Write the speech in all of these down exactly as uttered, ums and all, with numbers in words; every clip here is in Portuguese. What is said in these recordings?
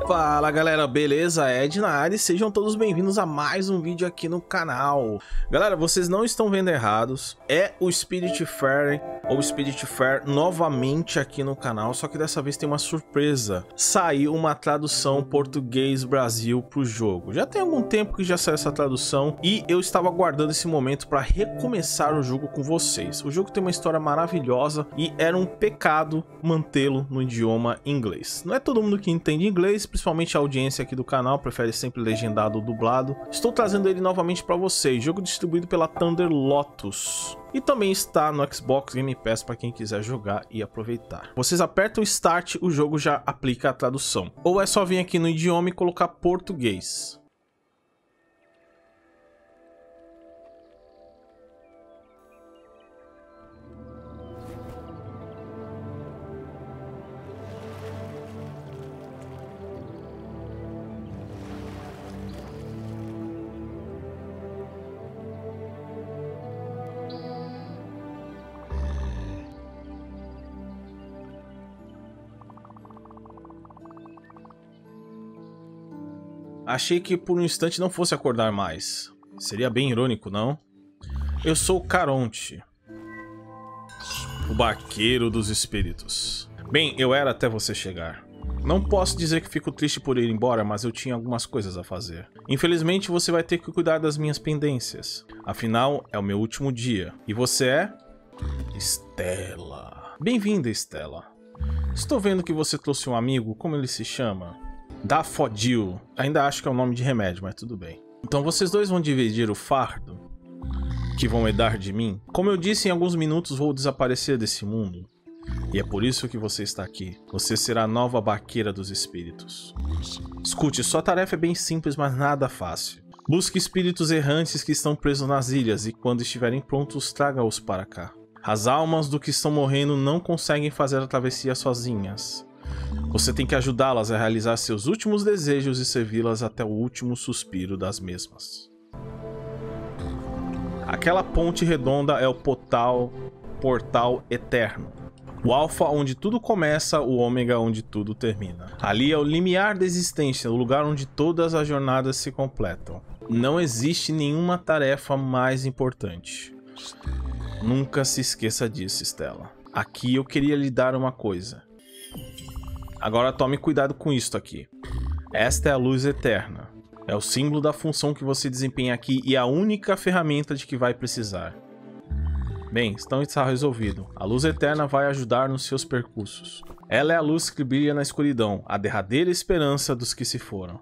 Fala galera, beleza? Ed na área e sejam todos bem-vindos a mais um vídeo aqui no canal. Galera, vocês não estão vendo errados, é o Spiritfarer ou Spiritfarer novamente aqui no canal, só que dessa vez tem uma surpresa. Saiu uma tradução português Brasil pro jogo. Já tem algum tempo que já saiu essa tradução e eu estava aguardando esse momento para recomeçar o jogo com vocês. O jogo tem uma história maravilhosa e era um pecado mantê-lo no idioma inglês. Não é todo mundo que entende inglês, principalmente a audiência aqui do canal, prefere sempre legendado ou dublado. Estou trazendo ele novamente para vocês, jogo distribuído pela Thunder Lotus. E também está no Xbox Game Pass para quem quiser jogar e aproveitar. Vocês apertam Start, o jogo já aplica a tradução. Ou é só vir aqui no idioma e colocar português. Achei que por um instante não fosse acordar mais. Seria bem irônico, não? Eu sou Caronte, o barqueiro dos espíritos. Bem, eu era até você chegar. Não posso dizer que fico triste por ir embora, mas eu tinha algumas coisas a fazer. Infelizmente, você vai ter que cuidar das minhas pendências. Afinal, é o meu último dia. E você é? Stella. Bem-vinda, Stella. Estou vendo que você trouxe um amigo, como ele se chama? Dafodil. Ainda acho que é um nome de remédio, mas tudo bem. Então vocês dois vão dividir o fardo que vão herdar de mim? Como eu disse, em alguns minutos vou desaparecer desse mundo. E é por isso que você está aqui. Você será a nova barqueira dos espíritos. Escute, sua tarefa é bem simples, mas nada fácil. Busque espíritos errantes que estão presos nas ilhas e quando estiverem prontos, traga-os para cá. As almas do que estão morrendo não conseguem fazer a travessia sozinhas. Você tem que ajudá-las a realizar seus últimos desejos e servi-las até o último suspiro das mesmas. Aquela ponte redonda é o portal, portal eterno. O alfa onde tudo começa, o ômega onde tudo termina. Ali é o limiar da existência, o lugar onde todas as jornadas se completam. Não existe nenhuma tarefa mais importante. Nunca se esqueça disso, Stella. Aqui eu queria lhe dar uma coisa. Agora tome cuidado com isto aqui. Esta é a luz eterna. É o símbolo da função que você desempenha aqui e a única ferramenta de que vai precisar. Bem, então está resolvido. A luz eterna vai ajudar nos seus percursos. Ela é a luz que brilha na escuridão, a derradeira esperança dos que se foram.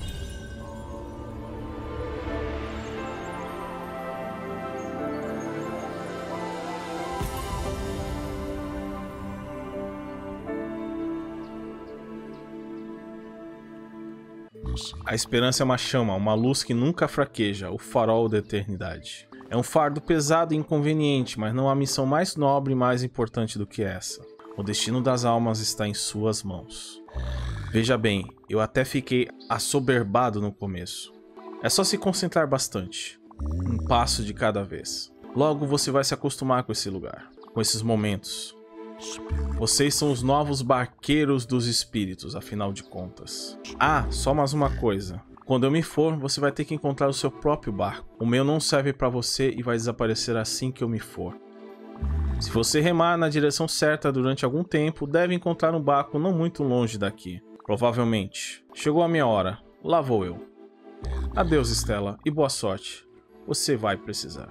A esperança é uma chama, uma luz que nunca fraqueja, o farol da eternidade. É um fardo pesado e inconveniente, mas não há missão mais nobre e mais importante do que essa. O destino das almas está em suas mãos. Veja bem, eu até fiquei assoberbado no começo. É só se concentrar bastante. Um passo de cada vez. Logo você vai se acostumar com esse lugar, com esses momentos. Vocês são os novos barqueiros dos espíritos, afinal de contas. Ah, só mais uma coisa. Quando eu me for, você vai ter que encontrar o seu próprio barco. O meu não serve para você e vai desaparecer assim que eu me for. Se você remar na direção certa durante algum tempo, deve encontrar um barco não muito longe daqui. Provavelmente. Chegou a minha hora. Lá vou eu. Adeus, Stella, e boa sorte. Você vai precisar.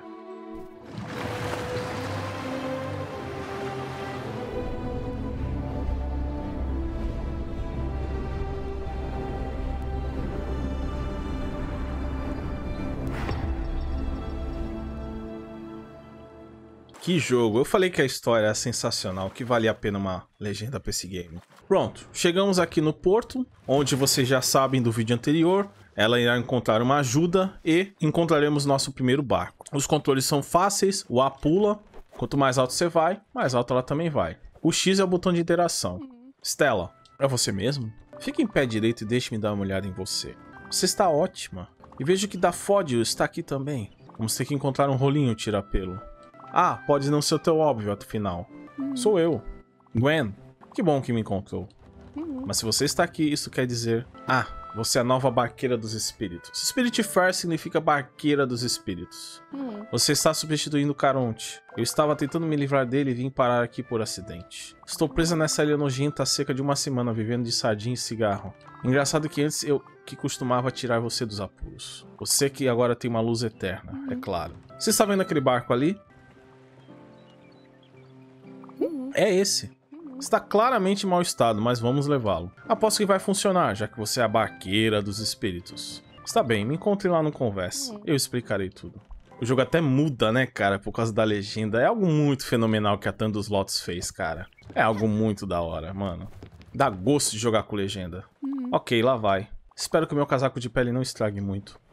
Que jogo, eu falei que a história é sensacional, que valia a pena uma legenda pra esse game. Pronto, chegamos aqui no porto, onde vocês já sabem do vídeo anterior. Ela irá encontrar uma ajuda e encontraremos nosso primeiro barco. Os controles são fáceis, o A pula, quanto mais alto você vai, mais alto ela também vai. O X é o botão de interação. Stella, é você mesmo? Fique em pé direito e deixe-me dar uma olhada em você. Você está ótima. E vejo que Dafodil está aqui também. Vamos ter que encontrar um rolinho tira-pelo. Ah, pode não ser tão óbvio, afinal. Hum. Sou eu, Gwen. Que bom que me encontrou. Mas se você está aqui, isso quer dizer... Ah, você é a nova barqueira dos espíritos. Spiritfarer significa barqueira dos espíritos. Você está substituindo Caronte. Eu estava tentando me livrar dele e vim parar aqui por acidente. Estou presa nessa ilha nojenta há cerca de uma semana, vivendo de sardinha e cigarro. Engraçado que antes eu que costumava tirar você dos apuros. Você que agora tem uma luz eterna, é claro. Você está vendo aquele barco ali? É esse. Está claramente em mau estado, mas vamos levá-lo. Aposto que vai funcionar, já que você é a barqueira dos espíritos. Está bem, me encontre lá no Conversa. Eu explicarei tudo. O jogo até muda, né, cara, por causa da legenda. É algo muito fenomenal que a Tandus Lotus fez, cara. É algo muito da hora, mano. Dá gosto de jogar com legenda. Ok, lá vai. Espero que o meu casaco de pele não estrague muito.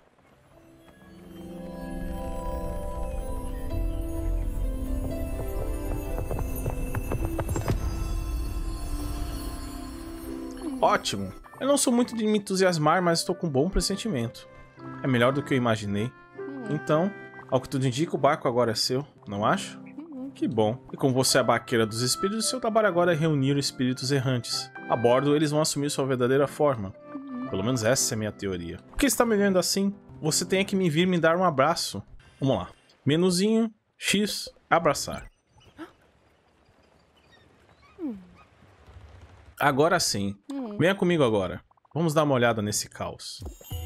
Ótimo! Eu não sou muito de me entusiasmar, mas estou com um bom pressentimento. É melhor do que eu imaginei. Então, ao que tudo indica, o barco agora é seu, não acha? Que bom. E como você é a barqueira dos espíritos, seu trabalho agora é reunir espíritos errantes. A bordo, eles vão assumir sua verdadeira forma. Pelo menos essa é a minha teoria. Por que está me olhando assim? Você tem que me vir me dar um abraço. Vamos lá. Menuzinho, X, abraçar. Agora sim. Venha comigo agora. Vamos dar uma olhada nesse caos.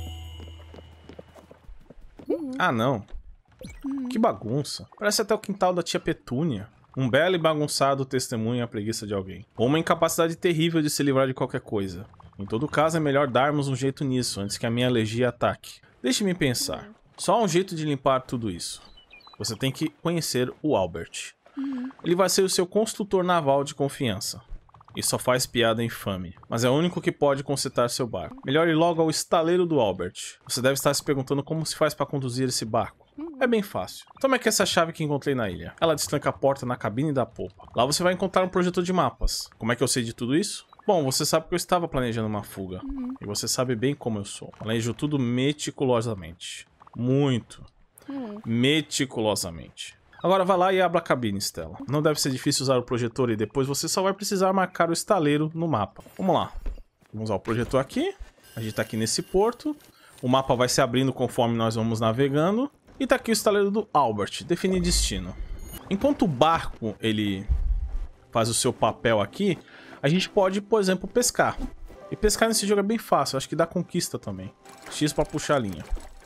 Ah, não. Que bagunça. Parece até o quintal da tia Petúnia. Um belo e bagunçado testemunha a preguiça de alguém. Ou uma incapacidade terrível de se livrar de qualquer coisa. Em todo caso, é melhor darmos um jeito nisso, antes que a minha alergia ataque. Deixe-me pensar. Só há um jeito de limpar tudo isso. Você tem que conhecer o Albert. Ele vai ser o seu construtor naval de confiança. E só faz piada infame. Mas é o único que pode consertar seu barco. Melhor ir logo ao estaleiro do Albert. Você deve estar se perguntando como se faz para conduzir esse barco. É bem fácil. Tome aqui essa chave que encontrei na ilha. Ela destranca a porta na cabine da popa. Lá você vai encontrar um projetor de mapas. Como é que eu sei de tudo isso? Bom, você sabe que eu estava planejando uma fuga. E você sabe bem como eu sou. Planejo tudo meticulosamente. Muito. Meticulosamente. Agora vá lá e abra a cabine, Stella. Não deve ser difícil usar o projetor e depois você só vai precisar marcar o estaleiro no mapa. Vamos lá. Vamos usar o projetor aqui. A gente tá aqui nesse porto. O mapa vai se abrindo conforme nós vamos navegando. E tá aqui o estaleiro do Albert. Definir destino. Enquanto o barco, ele faz o seu papel aqui, a gente pode, por exemplo, pescar. E pescar nesse jogo é bem fácil. Acho que dá conquista também. X pra puxar a linha.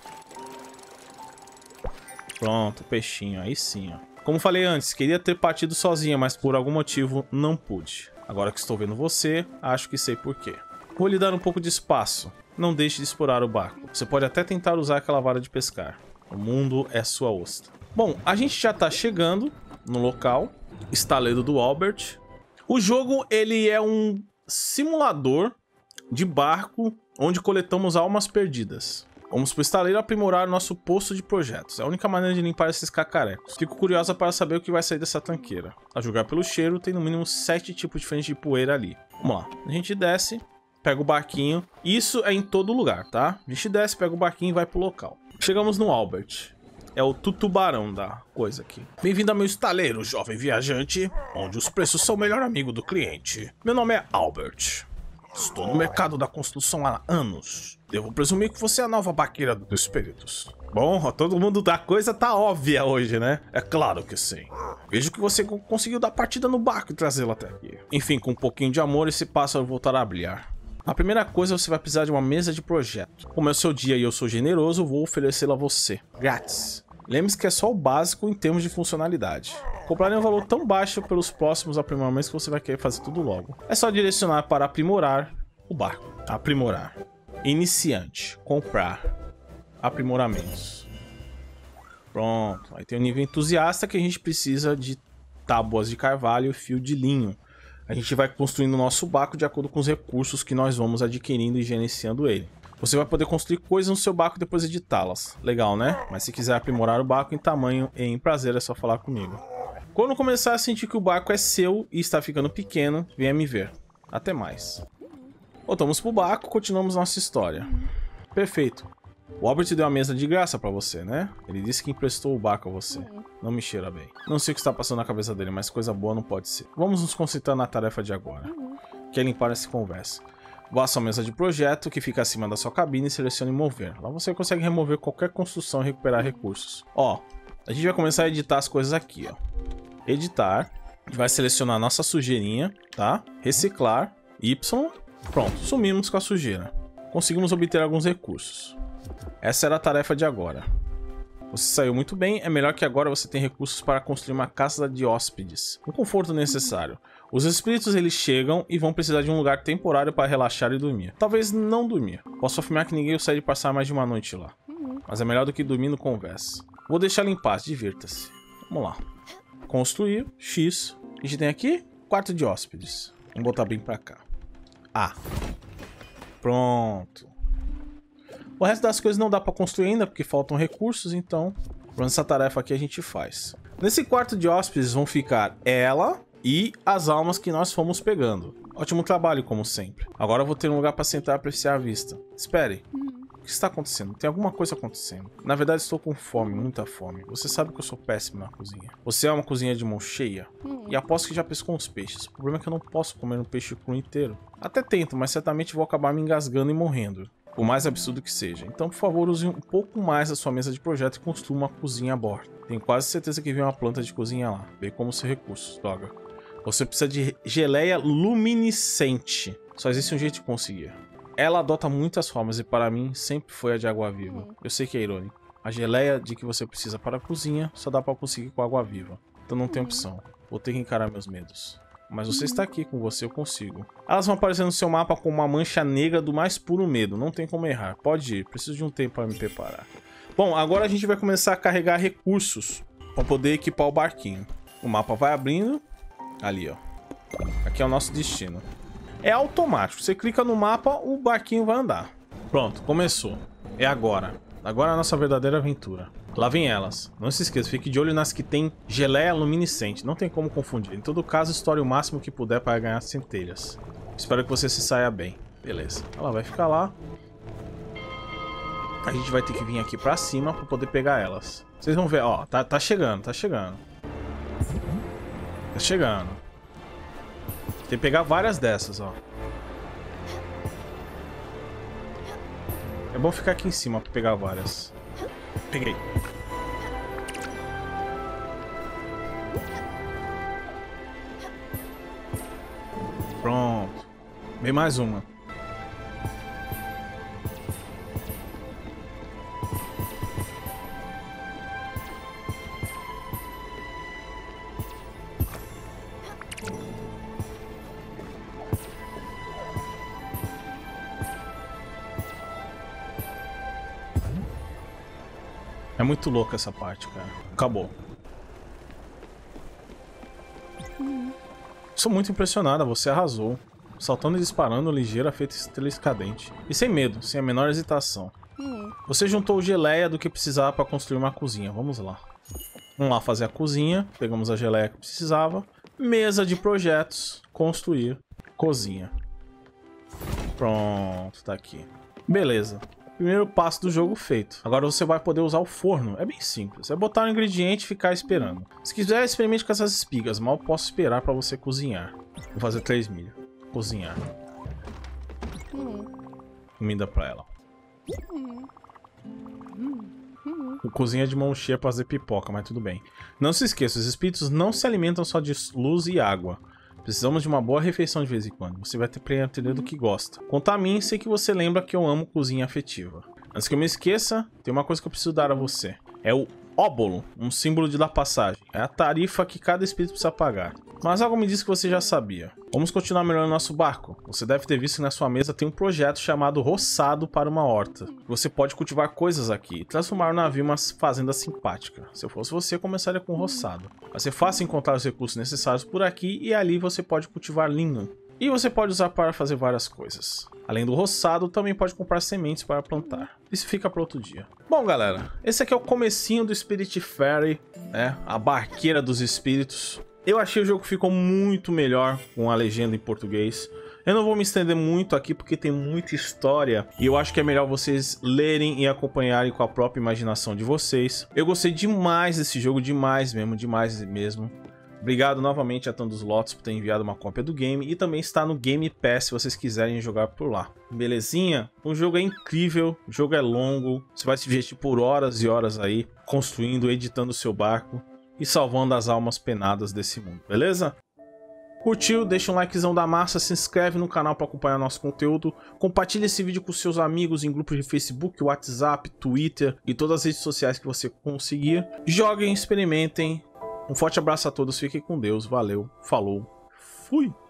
Pronto, peixinho, aí sim, ó. Como falei antes, queria ter partido sozinha, mas por algum motivo não pude. Agora que estou vendo você, acho que sei porquê. Vou lhe dar um pouco de espaço. Não deixe de explorar o barco. Você pode até tentar usar aquela vara de pescar. O mundo é sua ostra. Bom, a gente já tá chegando no local. Estaleiro do Albert. O jogo, ele é um simulador de barco onde coletamos almas perdidas. Vamos pro estaleiro aprimorar nosso posto de projetos. É a única maneira de limpar esses cacarecos. Fico curiosa para saber o que vai sair dessa tanqueira. A julgar pelo cheiro, tem no mínimo sete tipos diferentes de poeira ali. Vamos lá. A gente desce, pega o barquinho. Isso é em todo lugar, tá? A gente desce, pega o barquinho e vai pro local. Chegamos no Albert. É o tutubarão da coisa aqui. Bem-vindo ao meu estaleiro, jovem viajante, onde os preços são o melhor amigo do cliente. Meu nome é Albert. Estou no mercado da construção há anos. Devo presumir que você é a nova barqueira dos espíritos. Bom, todo mundo da coisa tá óbvia hoje, né? É claro que sim. Vejo que você conseguiu dar partida no barco e trazê-lo até aqui. Enfim, com um pouquinho de amor, esse pássaro voltará a brilhar. A primeira coisa, você vai precisar de uma mesa de projeto. Como é o seu dia e eu sou generoso, vou oferecê-la a você. Grátis. Lembre-se que é só o básico em termos de funcionalidade. Comprarem um valor tão baixo pelos próximos aprimoramentos que você vai querer fazer tudo logo. É só direcionar para aprimorar o barco. Aprimorar. Iniciante. Comprar. Aprimoramentos. Pronto. Aí tem o nível entusiasta que a gente precisa de tábuas de carvalho e fio de linho. A gente vai construindo o nosso barco de acordo com os recursos que nós vamos adquirindo e gerenciando ele. Você vai poder construir coisas no seu barco e depois editá-las. Legal, né? Mas se quiser aprimorar o barco em tamanho e em prazer, é só falar comigo. Quando começar a sentir que o barco é seu e está ficando pequeno, venha me ver. Até mais. Voltamos pro barco, continuamos nossa história. Perfeito. O Albert deu a mesa de graça pra você, né? Ele disse que emprestou o barco a você. Não me cheira bem. Não sei o que está passando na cabeça dele, mas coisa boa não pode ser. Vamos nos concentrar na tarefa de agora. Quer limpar essa conversa? Vá à sua mesa de projeto, que fica acima da sua cabine, e selecione mover. Lá você consegue remover qualquer construção e recuperar recursos. Ó, a gente vai começar a editar as coisas aqui, ó. Editar. A gente vai selecionar a nossa sujeirinha, tá? Reciclar. Y. Pronto, sumimos com a sujeira. Conseguimos obter alguns recursos. Essa era a tarefa de agora. Você saiu muito bem, é melhor que agora você tenha recursos para construir uma casa de hóspedes. O conforto necessário. Os espíritos eles chegam e vão precisar de um lugar temporário para relaxar e dormir. Talvez não dormir. Posso afirmar que ninguém gostaria de passar mais de uma noite lá. Mas é melhor do que dormir no conversa. Vou deixar ele em paz, divirta-se. Vamos lá. Construir, X. A gente tem aqui, quarto de hóspedes. Vamos botar bem pra cá. A. Pronto. O resto das coisas não dá pra construir ainda, porque faltam recursos, então essa tarefa aqui a gente faz. Nesse quarto de hóspedes vão ficar ela e as almas que nós fomos pegando. Ótimo trabalho, como sempre. Agora eu vou ter um lugar pra sentar e apreciar a vista. Espere. O que está acontecendo? Tem alguma coisa acontecendo. Na verdade, estou com fome, muita fome. Você sabe que eu sou péssimo na cozinha. Você é uma cozinha de mão cheia? E aposto que já pescou uns peixes. O problema é que eu não posso comer um peixe cru inteiro. Até tento, mas certamente vou acabar me engasgando e morrendo. Por mais absurdo que seja. Então, por favor, use um pouco mais a sua mesa de projeto e construa uma cozinha a bordo. Tenho quase certeza que vem uma planta de cozinha lá, bem como seus recursos, droga. Você precisa de geleia luminescente. Só existe um jeito de conseguir. Ela adota muitas formas e para mim sempre foi a de água viva. Eu sei que é irônico. A geleia de que você precisa para a cozinha só dá para conseguir com água viva. Então não tem opção. Vou ter que encarar meus medos. Mas você está aqui, com você eu consigo. Elas vão aparecer no seu mapa com uma mancha negra do mais puro medo. Não tem como errar. Pode ir, preciso de um tempo para me preparar. Bom, agora a gente vai começar a carregar recursos para poder equipar o barquinho. O mapa vai abrindo. Ali, ó. Aqui é o nosso destino. É automático. Você clica no mapa, o barquinho vai andar. Pronto, começou. É agora. Agora é a nossa verdadeira aventura. Lá vem elas. Não se esqueça, fique de olho nas que tem geleia luminescente. Não tem como confundir. Em todo caso, estoure o máximo que puder para ganhar centelhas. Espero que você se saia bem. Beleza. Ela vai ficar lá. A gente vai ter que vir aqui pra cima para poder pegar elas. Vocês vão ver, ó. Tá, tá chegando, tá chegando. Tá chegando. Tem que pegar várias dessas, ó. É bom ficar aqui em cima pra pegar várias. Peguei. Pronto. Vem mais uma. É muito louca essa parte, cara. Acabou. Sou muito impressionada, você arrasou. Saltando e disparando, ligeira, feita estrela escadente. E sem medo, sem a menor hesitação. Você juntou geleia do que precisava para construir uma cozinha. Vamos lá. Vamos lá fazer a cozinha. Pegamos a geleia que precisava. Mesa de projetos. Construir. Cozinha. Pronto, tá aqui. Beleza. Primeiro passo do jogo feito. Agora você vai poder usar o forno. É bem simples. É botar um ingrediente e ficar esperando. Se quiser, experimente com essas espigas. Mal posso esperar para você cozinhar. Vou fazer três milhas. Cozinhar. Comida pra ela. O cozinha de mão cheia pra fazer pipoca, mas tudo bem. Não se esqueça, os espíritos não se alimentam só de luz e água. Precisamos de uma boa refeição de vez em quando. Você vai ter que aprender do que gosta. Quanto a mim, sei que você lembra que eu amo cozinha afetiva. Antes que eu me esqueça, tem uma coisa que eu preciso dar a você. É o óbolo, um símbolo de dar passagem. É a tarifa que cada espírito precisa pagar. Mas algo me disse que você já sabia. Vamos continuar melhorando nosso barco. Você deve ter visto que na sua mesa tem um projeto chamado Roçado para uma Horta. Você pode cultivar coisas aqui e transformar o navio em uma fazenda simpática. Se eu fosse você, eu começaria com roçado. Vai ser fácil encontrar os recursos necessários por aqui e ali você pode cultivar linho. E você pode usar para fazer várias coisas. Além do roçado, também pode comprar sementes para plantar. Isso fica para outro dia. Bom, galera, esse aqui é o comecinho do Spiritfarer, né? A barqueira dos espíritos. Eu achei o jogo que ficou muito melhor com a legenda em português. Eu não vou me estender muito aqui porque tem muita história e eu acho que é melhor vocês lerem e acompanharem com a própria imaginação de vocês. Eu gostei demais desse jogo, demais mesmo, demais mesmo. Obrigado novamente a Tandos Lotes por ter enviado uma cópia do game e também está no Game Pass se vocês quiserem jogar por lá. Belezinha? O jogo é incrível, o jogo é longo, você vai se divertir por horas e horas aí, construindo, editando o seu barco e salvando as almas penadas desse mundo, beleza? Curtiu? Deixa um likezão da massa, se inscreve no canal para acompanhar nosso conteúdo, compartilha esse vídeo com seus amigos em grupos de Facebook, WhatsApp, Twitter e todas as redes sociais que você conseguir. Joguem, experimentem. Um forte abraço a todos, fiquem com Deus, valeu, falou, fui!